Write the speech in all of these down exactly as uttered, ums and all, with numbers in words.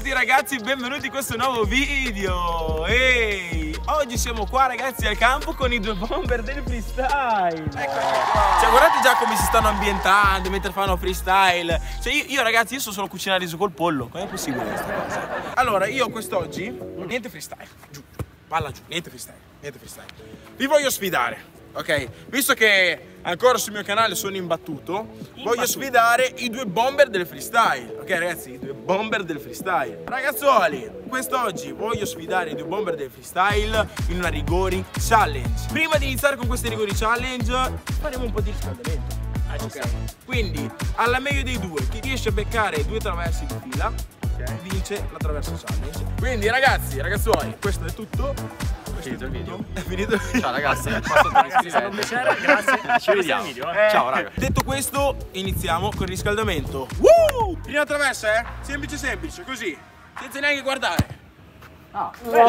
tutti ragazzi, benvenuti in questo nuovo video. Ehi, oggi siamo qua ragazzi al campo con i due bomber del freestyle. Ecco, cioè, guardate già come si stanno ambientando mentre fanno freestyle. Cioè io, io ragazzi, io so solo cucinare riso col pollo. Come è possibile questa cosa? Allora, io quest'oggi niente freestyle. Giù, palla giù, niente freestyle, niente freestyle. Vi voglio sfidare. Ok, visto che ancora sul mio canale sono imbattuto, imbattuto, voglio sfidare i due bomber del freestyle. Ok ragazzi, i due bomber del freestyle. Ragazzuoli, quest'oggi voglio sfidare i due bomber del freestyle in una rigori challenge. Prima di iniziare con queste rigori challenge faremo un po' di riscaldamento. Ok, quindi alla meglio dei due, chi riesce a beccare due traversi di fila, okay, vince la traversa challenge. Quindi ragazzi, ragazzuoli, questo è tutto. È finito il video. È finito. Ciao ragazzi, è stato un piacere, grazie. Ci vediamo. Video, eh. Ciao raga. Detto questo, iniziamo con il riscaldamento. Woo! Prima traversa, eh? Semplice semplice, così. Senza neanche guardare. Ah.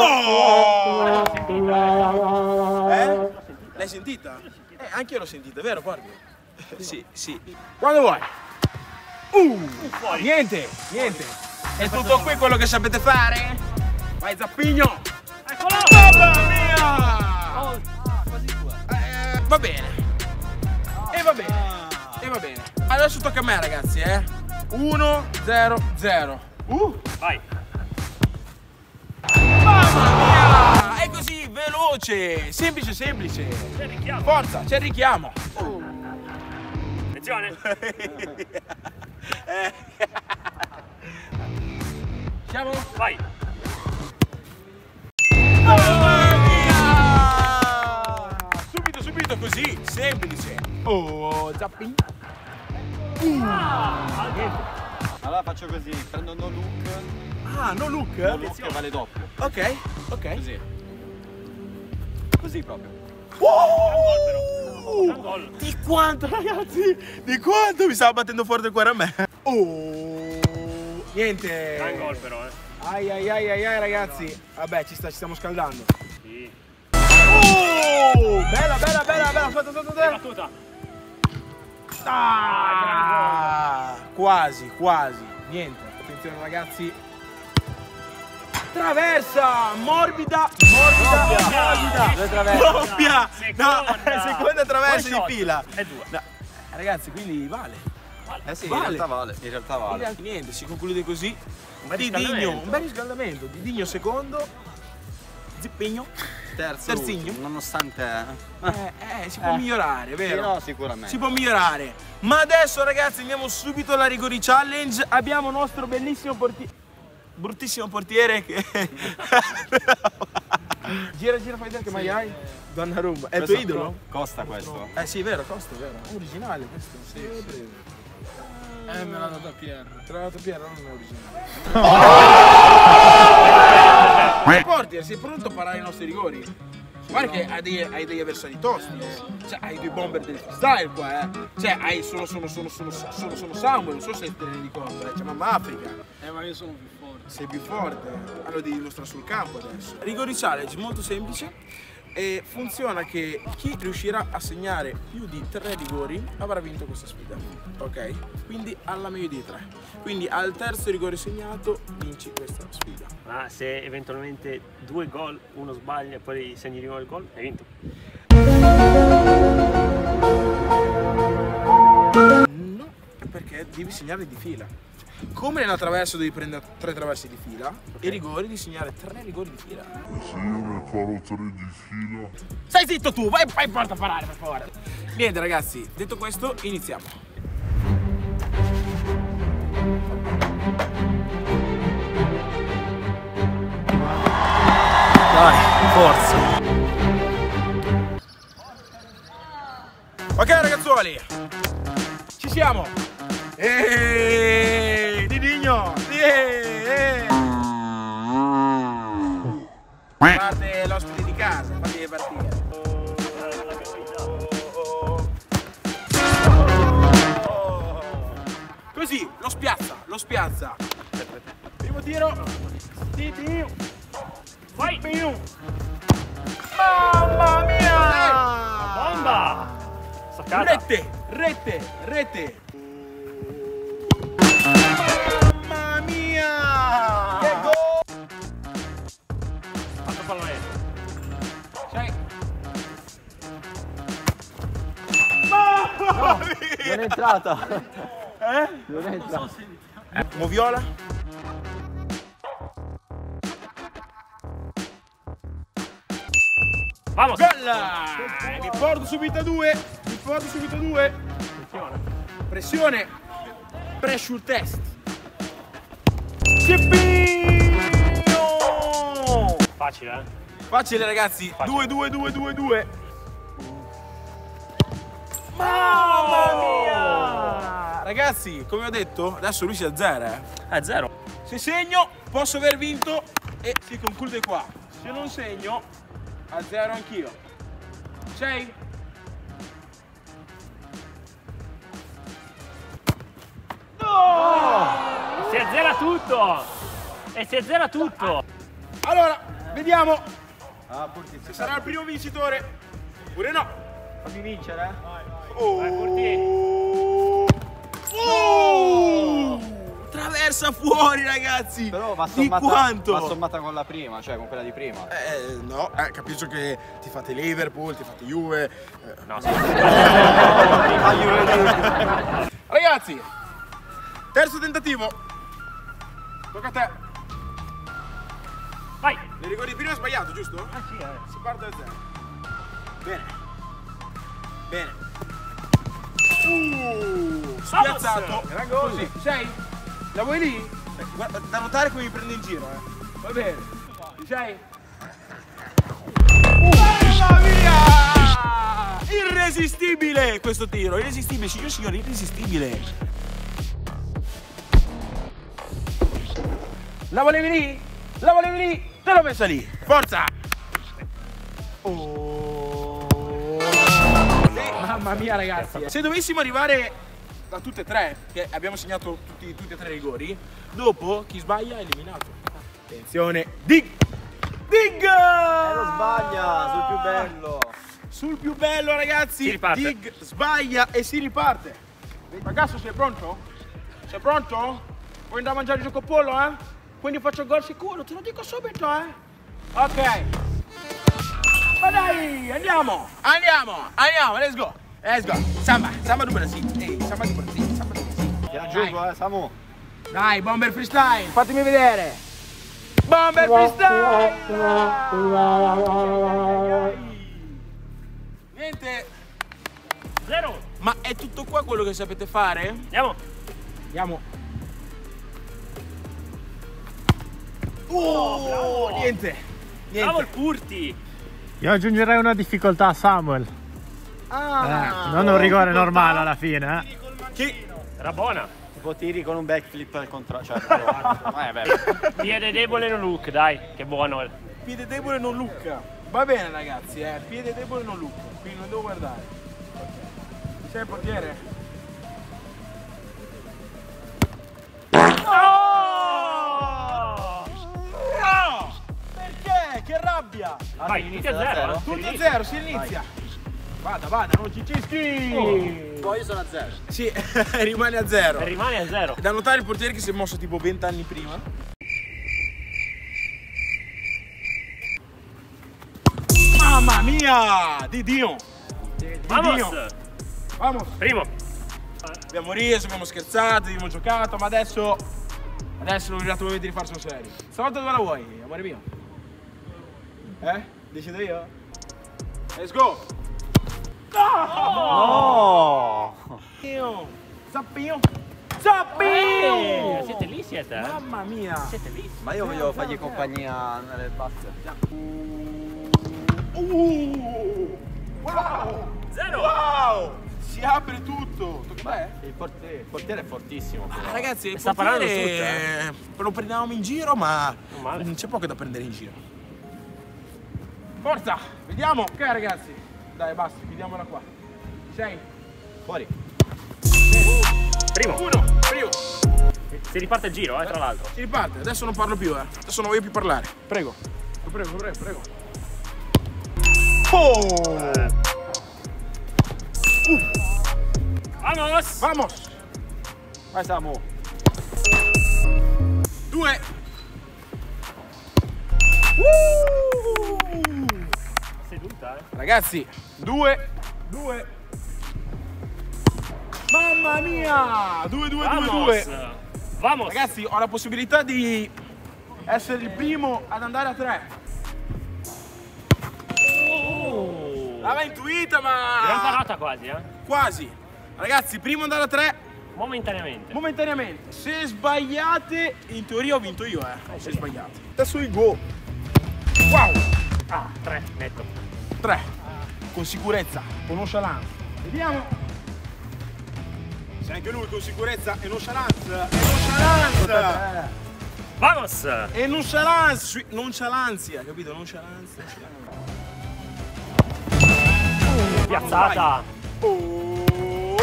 Oh! Eh? L'hai sentita? Eh, anche io l'ho sentita, vero? Guardi. Sì, sì. Quando vuoi. Uh! Niente, niente. È tutto qui quello che sapete fare? Vai Zappigno! Eccolo! Mamma mia! Oh, ah, quasi due. Eh, va bene. E va bene. E va bene. Adesso tocca a me ragazzi, eh. uno zero zero. Uh! Vai. Mamma mia! È così, veloce, semplice semplice. C'è il richiamo. Forza, c'è il richiamo. Uh. Attenzione. Siamo? Vai. Mamma mia! Subito, subito così, semplice. Oh, zapping. Uh. Ah, allora faccio così, prendo no look. Ah, no look? No look che vale doppio. Ok, ok. Così. Così proprio. Wow! Di quanto ragazzi? Di quanto mi stava battendo forte il cuore a me? Oh! Niente! Gran gol però, eh! Ai ai ai ai ai ragazzi! Vabbè, ci, sta, ci stiamo scaldando! Sì! Oh! Bella, bella, bella, bella! Aspetta, aspetta, aspetta! Battuta! Ah! Quasi, quasi! Niente! Attenzione ragazzi! Traversa! Morbida! Morbida! Morbida! Due traverse! Doppia! Seconda. No! Seconda traversa One di fila! È due! No. Ragazzi, quindi vale! Eh sì, Vale. in realtà vale. In realtà vale. In realtà niente, si conclude così. Un bel Didigno, riscaldamento. un bel riscaldamento. Didigno secondo. Zippigno. Terzo, Terzigno. nonostante... Eh, eh, si può Eh. migliorare, Sì, vero? no, sicuramente. Si può migliorare. Ma adesso ragazzi andiamo subito alla rigori challenge. Abbiamo il nostro bellissimo portiere. Bruttissimo portiere che... Gira, gira, fai vedere che mai hai. Donnarumma. È il tuo Questo idolo? Costa questo. Eh sì, vero, Costa, vero. È originale questo. Sì, sì. Eh, me l'ha dato a Pier. Te l'ha dato Pier, non è originale. Portier, sei pronto a parare i nostri rigori? Guarda che hai degli, hai degli avversari tosti. Cioè, hai due bomber del freestyle qua, eh. Cioè, hai solo, sono, sono, sono, sono, sono Samuel, non so se te ne rendi conto, eh. C'è mamma Africa. Eh, ma io sono più forte. Sei più forte. Allora devi dimostrare sul campo adesso. Rigori challenge molto semplice. E funziona che chi riuscirà a segnare più di tre rigori avrà vinto questa sfida, ok? Quindi alla meglio di tre. Quindi al terzo rigore segnato vinci questa sfida. Ma se eventualmente due gol, uno sbaglia e poi segni di nuovo il gol, hai vinto. No, perché devi segnare di fila. Come nella traversa devi prendere tre traversi di fila, okay, e i rigori di segnare tre rigori di fila. Se io ne farò tre di fila. Stai zitto tu, vai, vai porta a parare per favore. Niente ragazzi, detto questo iniziamo. Dai, forza! Ok ragazzuoli, ci siamo. Eeeh, Didigno, eeeh. Parte l'ospite di casa, fatti partire. Così, lo spiazza, lo spiazza. Primo tiro. Didigno. Vai! Mamma mia! Bomba! Staccata! Rete, rete, rete. Mamma mia! Che entrata. Eh? Non entra. Eh, Moviola? Vamos! Gol! Mi porto subito a due. Mi porto subito a due. Attenzione. Pressione. Pressure test. Cippino! Facile, eh? Facile ragazzi. Facile. due due due due due. Mamma mia! Ragazzi, come ho detto, adesso lui si azzera. Eh. Eh, zero. Se segno, posso aver vinto e si conclude qua. Se non segno, a zero anch'io. Sei? Si azzera tutto! E si azzera tutto! Allora, vediamo Ah, Purti, se sarà il primo vincitore oppure no. fammi vincere. Oh. Vai, Purti. Oh. Traversa fuori ragazzi. Però va Di sommata, quanto? va sommata con la prima, cioè con quella di prima. Eh, no, eh, capisco che ti fate Liverpool, ti fate Juve. eh. No, sì. Ragazzi, terzo tentativo. Tocca a te. Vai! Le ricordi prima è sbagliato, giusto? Ah, sì, eh. Si parte da zero. Bene. Bene. Uh, spiazzato. Gran Così. Sei? La vuoi lì? Guarda, da notare come mi prende in giro, eh. Va bene. Ci sei? Mamma mia! Irresistibile questo tiro, irresistibile, signor signori, irresistibile. La volevi lì? La volevi lì? Te l'ho messa lì. Forza! Oh. Mamma mia ragazzi. Se dovessimo arrivare da tutte e tre, che abbiamo segnato tutti, tutti e tre i rigori, dopo chi sbaglia è eliminato. Attenzione. Dig! Dig! Eh, lo sbaglia, sul più bello. Sul più bello ragazzi. Si riparte. Dig sbaglia e si riparte. Ragazzi, sei pronto? Sei pronto? Vuoi andare a mangiare il gioco pollo, eh? Quindi faccio gol sicuro, te lo dico subito, eh? Ok. Ma dai, andiamo! Andiamo! Andiamo, let's go! Let's go! Samba, samba do Brasil. Ehi, samba do Brasil, samba do Brasil. Ti aggiungo, eh, Samu. Dai, bomber freestyle, fatemi vedere! Bomber freestyle! Niente, Zero! ma è tutto qua quello che sapete fare? Andiamo! Andiamo. Oh, niente. Bravo il Niente. Purti! Io aggiungerei una difficoltà a Samuel. Ah, Eh, non un rigore normale alla fine, eh. Che Era buona! Tipo tiri con un backflip al contrario. Cioè, proprio- ma è bello. Piede debole non look, dai, che buono! piede debole non lucca. Va bene ragazzi, eh, piede debole non lucca, quindi non devo guardare. Ok. Sei il portiere? No! Perché? Che rabbia! Vai, inizia a da zero! zero? eh. Tutti a zero, si inizia. Vada, vada, non ci cischi! Poi io sono a zero. Sì, rimane a zero. E rimane a zero! Da notare il portiere che si è mosso tipo venti anni prima. Mamma mia! Di Dio! Di Vamos! Dio! Vamos! Primo! Abbiamo riso, abbiamo scherzato, abbiamo giocato, ma adesso... Adesso non è arrivato il momento di farsi serio. Stavolta dove la vuoi, amore mio? Eh? Decido io? Let's go! No! Io! Zappino! Eh, Zappino! siete lì, siete? eh? Mamma mia! Siete lì? Ma io voglio fargli compagnia nelle basse. Uh! Wow! Zero! Wow! Si apre tutto! Tocca a me? Il portiere, il portiere è fortissimo. Ah, ragazzi, il sta parlando portiere lo prendevamo in giro, ma Non male. non c'è poco da prendere in giro. Forza! Vediamo! Ok ragazzi! Dai, basta, chiudiamola qua. Sei? Fuori. Primo! Uno! Primo! Si riparte il giro, eh, tra l'altro. Si riparte, adesso non parlo più, eh. Adesso non voglio più parlare. Prego. Prego, prego, prego. Oh! Vamos! Vamos! Vai Samu. Due! Seduta, eh. Ragazzi, due, due. Mamma mia! due due due due. Vamos! Ragazzi, ho la possibilità di essere il primo ad andare a tre. Oh. L'aveva intuita, ma Gran parata quasi, eh? quasi. Ragazzi, primo ad andare a tre Momentaneamente. momentaneamente. Se sbagliate, in teoria ho vinto io, eh. Se sbagliate. Adesso il go. Wow! Ah, tre, netto. tre. Con sicurezza, con nonchalance. Vediamo. Se anche lui con sicurezza e nonchalance. E nonchalance. Vamos! E nonchalance. Nonchalanzia, capito? Nonchalance. Piazzata! Oh,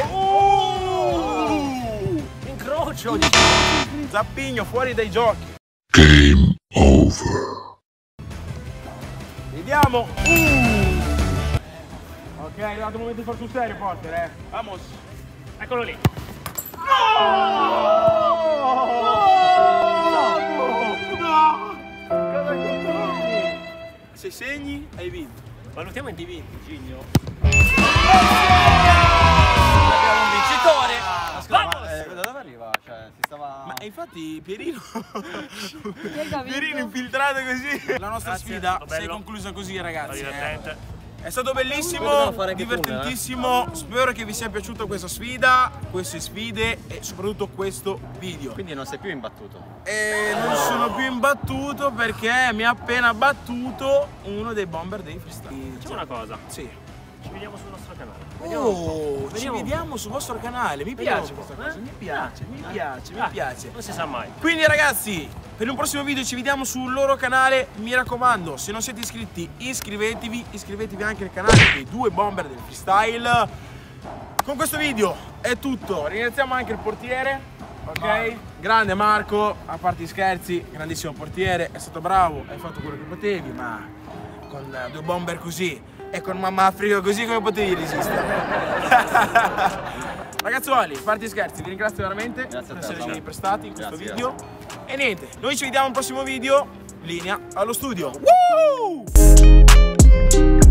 oh. Incrocio! Zappigno fuori dai giochi. Game over. Vediamo. Uh. Ok, è arrivato il momento di far sul serio, Porter, eh. Vamos. Eccolo lì. Se segni, hai vinto. Valutiamo in divini. Gigno. Abbiamo un vincitore. Ma scusa, Vamos! ma eh, da dove arriva? Cioè, si stava... Ma infatti Pierino Pierino infiltrato così. La nostra Grazie, sfida stato si è bello. conclusa così, Sta ragazzi. divertente. È stato bellissimo, Dobbiamo fare anche divertentissimo. Spero che vi sia piaciuta questa sfida, queste sfide e soprattutto questo video. Quindi non sei più imbattuto. E non sono più imbattuto perché mi ha appena battuto uno dei bomber dei freestyle. Facciamo una cosa. Sì. Ci vediamo sul nostro canale. Oh, ci Vediamo. vediamo sul vostro canale. Mi Vediamo piace un po', questa cosa. eh? Mi piace, mi piace, mi Ah, piace. Non si sa mai. Quindi ragazzi, per un prossimo video ci vediamo sul loro canale. Mi raccomando, se non siete iscritti, iscrivetevi. Iscrivetevi anche al canale dei due bomber del freestyle. Con questo video è tutto. Ringraziamo anche il portiere. Ok? Grande Marco, a parte gli scherzi, grandissimo portiere. È stato bravo, hai fatto quello che potevi, ma con due bomber così e con mamma Africa così come potevi resistere? Ragazzuoli, a parte gli scherzi, vi ringrazio veramente Grazie a per te, esserci Samu. prestati in questo Grazie, video. E niente, noi ci vediamo al prossimo video. Linea allo studio. Woo!